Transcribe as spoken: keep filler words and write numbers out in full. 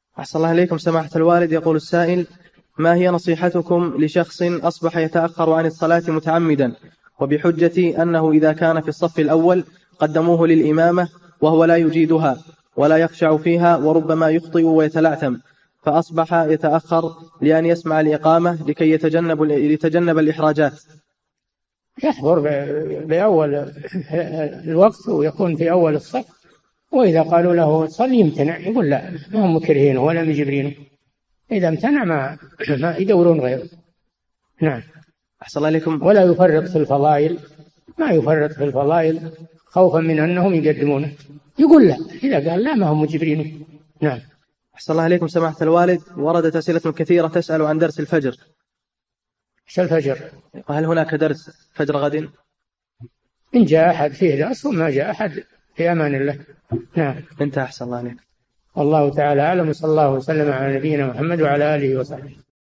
أحسن الله إليكم سماحة الوالد. يقول السائل: ما هي نصيحتكم لشخص أصبح يتأخر عن الصلاة متعمدا وبحجة أنه إذا كان في الصف الأول قدموه للإمامة وهو لا يجيدها ولا يخشع فيها وربما يخطئ ويتلعثم، فأصبح يتأخر لأن يسمع الإقامة لكي يتجنب, يتجنب الإحراجات؟ يحضر بأول الوقت ويكون في أول الصف، وإذا قالوا له صل يمتنع يقول لا، ما هم مكرهينه ولا مجبرينه، إذا امتنع ما, ما يدورون غيره. نعم. أحسن الله إليكم. ولا يفرط في الفضائل، ما يفرط في الفضائل خوفا من أنهم يقدمونه، يقول لا، إذا قال لا ما هم مجبرينه. نعم. أحسن الله إليكم سماحة الوالد. وردت أسئلة كثيرة تسأل عن درس الفجر. ايش الفجر؟ وهل هناك درس فجر غد؟ إن جاء أحد فيه درس وما جاء أحد في أمان الله. نعم. انتهى. أحسن الله عليك. والله تعالى أعلم، صلى الله وسلم على نبينا محمد وعلى آله وصحبه.